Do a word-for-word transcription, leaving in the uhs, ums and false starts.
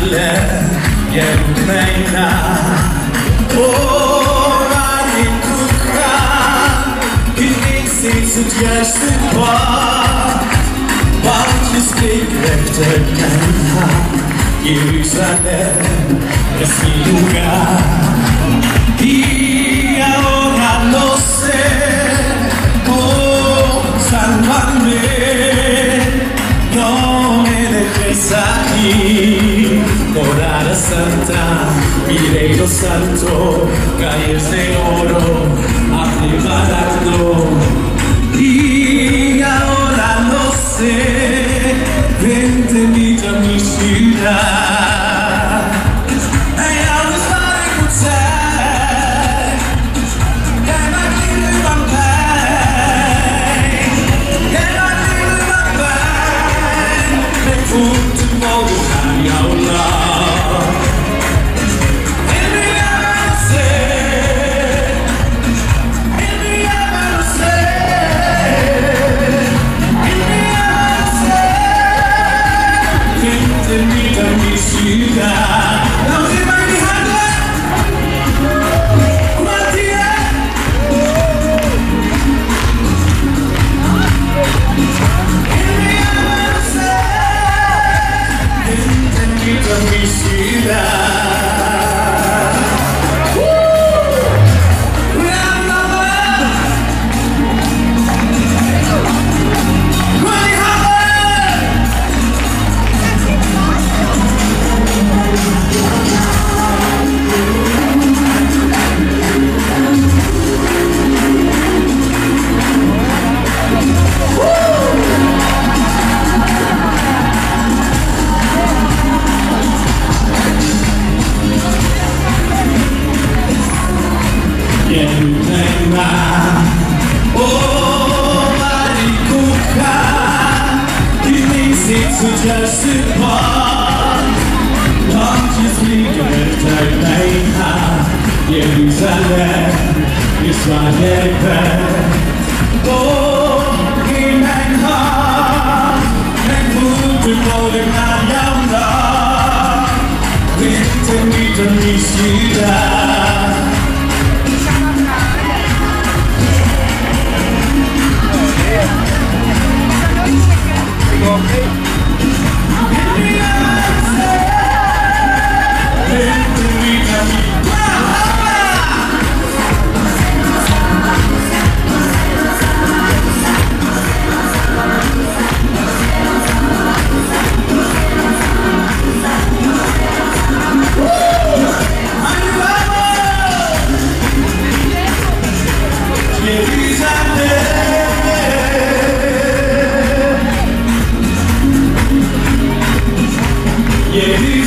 Jerusalem, Jerumena, Orani Kukran, Genießt zu erste Paar, manches Begreifte kein Haar, Jerusalem, es mi lugar, y ahora lo sé, oh, sálvame, no me dejes aquí, Morada Santa, Mireiro Santo, calles de oro, arriba dardo, y ahora lo sé, vente mita mi ciudad. Just apart, conscious liberty, Jerusalem, Israel, oh, in mein Haar, ein guten Morgen an Jammler, bitte mit mich wieder. Yeah.